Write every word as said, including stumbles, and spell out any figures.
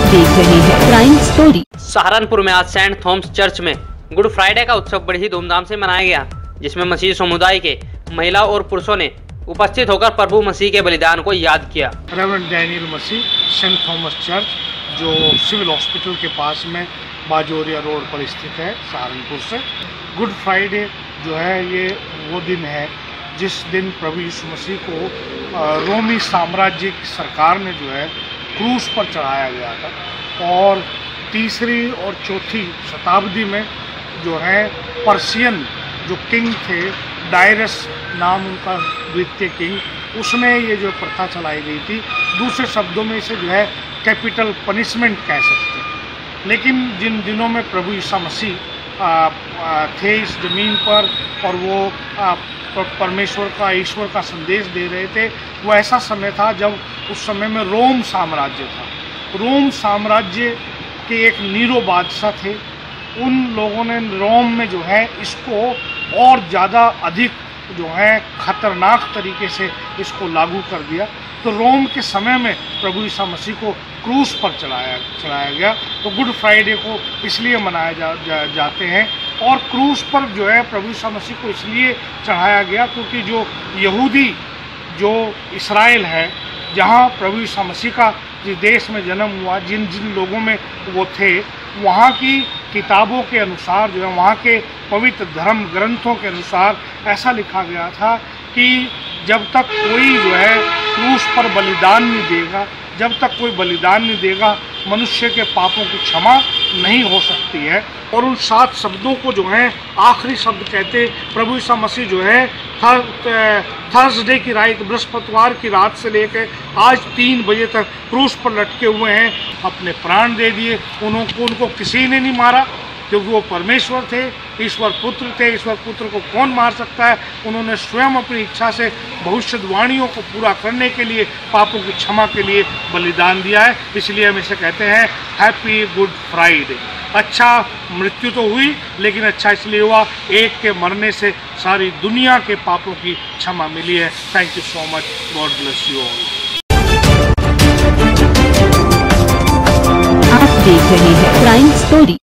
देख रहे हैं क्राइम स्टोरी। सहारनपुर में आज सेंट थॉमस चर्च में गुड फ्राइडे का उत्सव बड़ी ही धूमधाम से मनाया गया, जिसमें मसीह समुदाय के महिला और पुरुषों ने उपस्थित होकर प्रभु मसीह के बलिदान को याद किया। Reverend Daniel Masih Saint Thomas church जो सिविल हॉस्पिटल के पास में बाजोरिया रोड पर स्थित है सहारनपुर से। गुड फ्राइडे जो है ये वो दिन है जिस दिन प्रभु यीशु मसीह को रोमी साम्राज्य की सरकार ने जो है क्रूस पर चढ़ाया गया था और तीसरी और चौथी शताब्दी में जो है पर्शियन जो किंग थे, डायरस नाम उनका द्वितीय किंग, उसने ये जो प्रथा चलाई गई थी, दूसरे शब्दों में इसे जो है कैपिटल पनिशमेंट कह सकते हैं। लेकिन जिन दिनों में प्रभु यीशु मसीह आ, आ, थे इस ज़मीन पर और वो आ, परमेश्वर का ईश्वर का संदेश दे रहे थे, वो ऐसा समय था जब उस समय में रोम साम्राज्य था। रोम साम्राज्य के एक नीरो बादशाह थे। उन लोगों ने रोम में जो है इसको और ज़्यादा अधिक जो है खतरनाक तरीके से इसको लागू कर दिया। तो रोम के समय में प्रभु यीशु मसीह को क्रूस पर चढ़ाया चढ़ाया गया। तो गुड फ्राइडे को इसलिए मनाया जा, जा, जाते हैं और क्रूस पर जो है प्रभु यीशु मसीह को इसलिए चढ़ाया गया क्योंकि जो यहूदी जो इस्राएल है, जहाँ प्रभु यीशु मसीह का जिस देश में जन्म हुआ, जिन जिन लोगों में वो थे, वहाँ की किताबों के अनुसार जो है, वहाँ के पवित्र धर्म ग्रंथों के अनुसार ऐसा लिखा गया था कि जब तक कोई जो है क्रूस पर बलिदान नहीं देगा, जब तक कोई बलिदान नहीं देगा, मनुष्य के पापों की क्षमा नहीं हो सकती है। और उन सात शब्दों को जो है आखिरी शब्द कहते प्रभु यीशु मसीह जो है थर्सडे की रात, बृहस्पतिवार की रात से लेकर आज तीन बजे तक क्रूस पर लटके हुए हैं, अपने प्राण दे दिए। उनको उनको किसी ने नहीं मारा क्योंकि वो परमेश्वर थे, ईश्वर पुत्र थे। ईश्वर पुत्र को कौन मार सकता है? उन्होंने स्वयं अपनी इच्छा से भविष्यवाणियों को पूरा करने के लिए, पापों की क्षमा के लिए बलिदान दिया है। इसलिए हम इसे कहते हैं हैप्पी गुड फ्राइडे। अच्छा मृत्यु तो हुई, लेकिन अच्छा इसलिए हुआ एक के मरने से सारी दुनिया के पापों की क्षमा मिली है। Thank you so much, God bless you all. आप देख रहे हैं क्राइम स्टोरी।